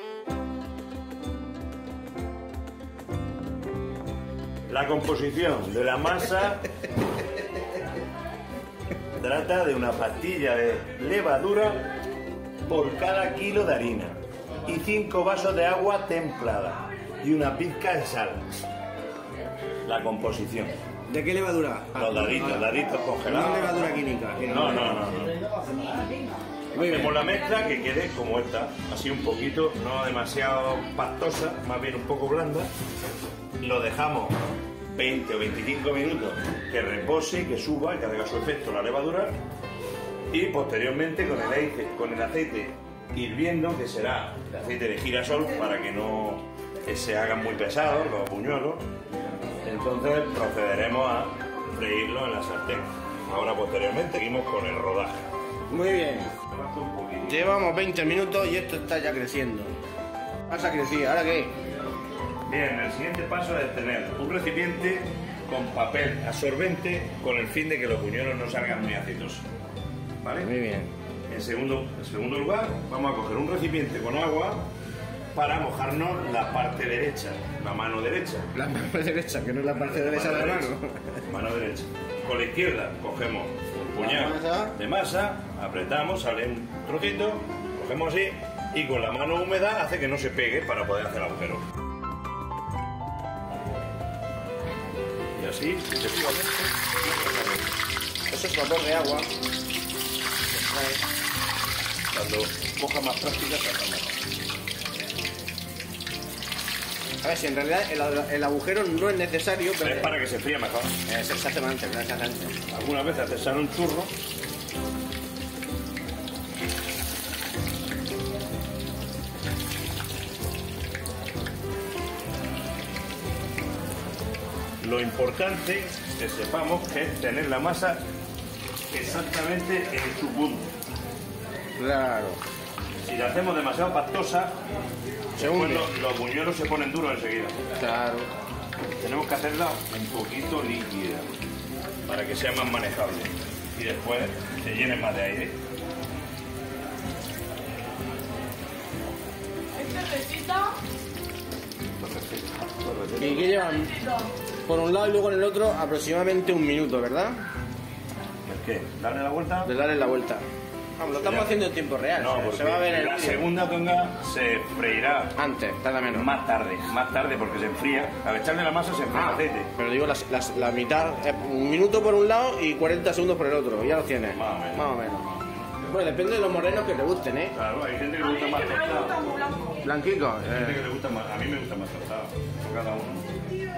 La composición de la masa trata de una pastilla de levadura por cada kilo de harina y 5 vasos de agua templada y una pizca de sal. La composición. ¿De qué levadura? Los daditos congelados. No levadura química. No. Hacemos la mezcla que quede como esta, así un poquito, no demasiado pastosa, más bien un poco blanda. Lo dejamos 20 o 25 minutos que repose, que suba, que haga su efecto la levadura, y posteriormente con el aceite hirviendo, que será el aceite de girasol para que no se hagan muy pesados los buñuelos. Entonces procederemos a freírlo en la sartén. Ahora posteriormente seguimos con el rodaje. Muy bien. Llevamos 20 minutos y esto está ya creciendo. Vas a crecer, ¿ahora qué? Bien, el siguiente paso es tener un recipiente con papel absorbente con el fin de que los buñuelos no salgan muy aceitosos. ¿Vale? Muy bien. En segundo lugar, vamos a coger un recipiente con agua para mojarnos la parte derecha, la mano derecha. La mano derecha, que no es la parte derecha de la mano. Mano derecha. Con la izquierda cogemos un puñado de masa, apretamos, sale un trocito, cogemos así y con la mano húmeda hace que no se pegue para poder hacer agujero. Y así, sucesivamente. Eso es vapor de agua. Cuando coja más práctica, se haga más. A ver, si en realidad el agujero no es necesario, pero es para que se fría mejor. Se hace antes, se hace antes. Algunas veces te sale un churro. Lo importante que sepamos que es tener la masa exactamente en su punto. Claro. Si la hacemos demasiado pastosa, los buñuelos se ponen duros enseguida. Claro. Tenemos que hacerla un poquito líquida para que sea más manejable y después se llene más de aire. ¿Y qué llevan? Por un lado y luego en el otro aproximadamente 1 minuto, ¿verdad? ¿El qué? ¿Darle la vuelta? De darle la vuelta. Vamos, lo estamos haciendo en tiempo real. No, porque se va a ver el la segunda tonga se freirá antes, tarda menos. Más tarde porque se enfría. Al echarle la masa se enfría el aceite. Pero digo la mitad, 1 minuto por un lado y 40 segundos por el otro. Ya los tienes. Más o menos. Bueno, depende de los morenos que te gusten, ¿eh? Claro, hay gente que le gusta más tostado. Blanquico. Hay gente que le gusta más. A mí me gusta más tostado. Por cada uno.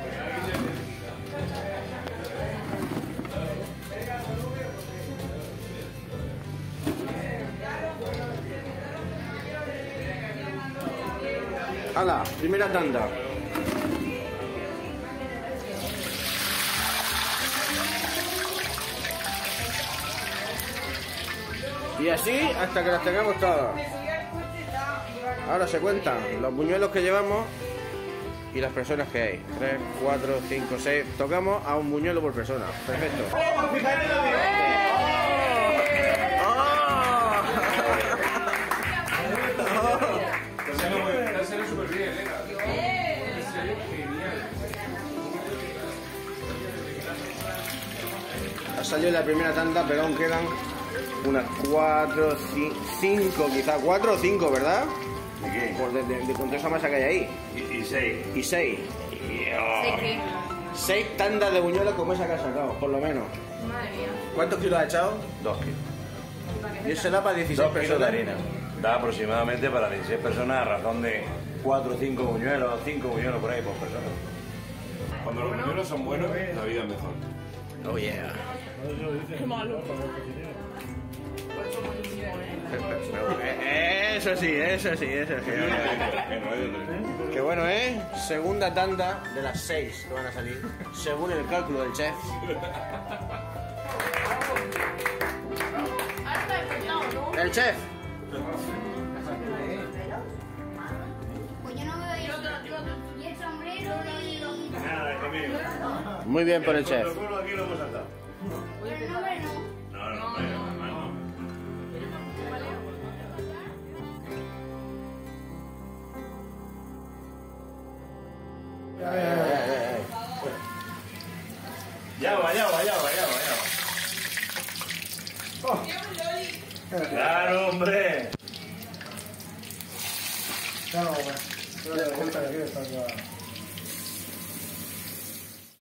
¡Hala! Primera tanda. Y así hasta que las tengamos todas. Ahora se cuentan los buñuelos que llevamos y las personas que hay. 3, 4, 5, 6. Tocamos a un buñuelo por persona. Perfecto. Ha salido la primera tanda, pero aún quedan unas 4, 5, quizás 4 o 5, ¿verdad? ¿De qué? Pues de con toda esa masa que hay ahí. Y 6. Y 6. 6 tandas de buñuelos como esa que has sacado, por lo menos. Madre mía. ¿Cuántos kilos has echado? 2 kilos. Y eso da para 16 2 kilos de personas. harina. Da aproximadamente para 16 personas a razón de 4 o 5 buñuelos, 5 buñuelos por ahí por persona. Cuando los buñuelos son buenos, la vida es mejor. Oh yeah. Qué malo. Eso sí. Qué bueno, ¿eh? Segunda tanda de las 6 que van a salir, según el cálculo del chef. El chef. Pues yo no veo y el sombrero y... Nada, es conmigo. Muy bien por el chef. Protocolo aquí lo hemos saltado. Pero el nombre no. No. Ya va. Claro, hombre. Claro, bueno.